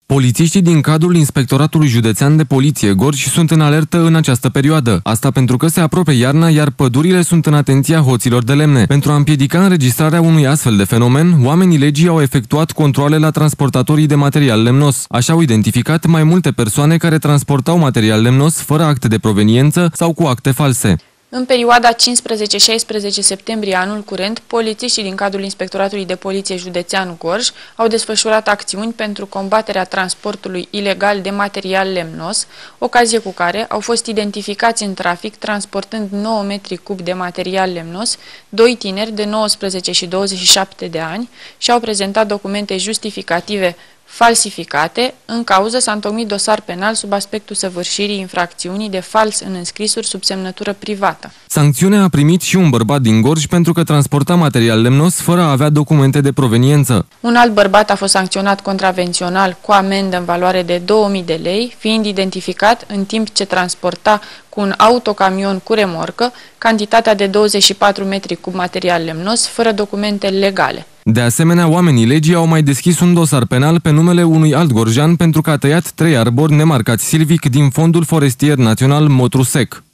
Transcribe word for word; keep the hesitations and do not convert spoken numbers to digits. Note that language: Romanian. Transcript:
Polițiștii din cadrul Inspectoratului Județean de Poliție Gorj sunt în alertă în această perioadă. Asta pentru că se apropie iarna, iar pădurile sunt în atenția hoților de lemne. Pentru a împiedica înregistrarea unui astfel de fenomen, oamenii legii au efectuat controale la transportatorii de material lemnos. Așa au identificat mai multe persoane care transportau material lemnos fără acte de proveniență sau cu acte false. În perioada cincisprezece șaisprezece septembrie anul curent, polițiștii din cadrul Inspectoratului de Poliție Județean Gorj au desfășurat acțiuni pentru combaterea transportului ilegal de material lemnos, ocazie cu care au fost identificați în trafic transportând nouă metri cub de material lemnos, doi tineri de nouăsprezece și douăzeci și șapte de ani și au prezentat documente justificative falsificate. În cauză s-a întocmit dosar penal sub aspectul săvârșirii infracțiunii de fals în înscrisuri sub semnătură privată. Sancțiunea a primit și un bărbat din Gorj pentru că transporta material lemnos fără a avea documente de proveniență. Un alt bărbat a fost sancționat contravențional cu amendă în valoare de două mii de lei, fiind identificat în timp ce transporta cu un autocamion cu remorcă cantitatea de douăzeci și patru metri cub material lemnos fără documente legale. De asemenea, oamenii legii au mai deschis un dosar penal pe numele unui alt gorjean pentru că a tăiat trei arbori nemarcați silvic din Fondul Forestier Național Motru Sec.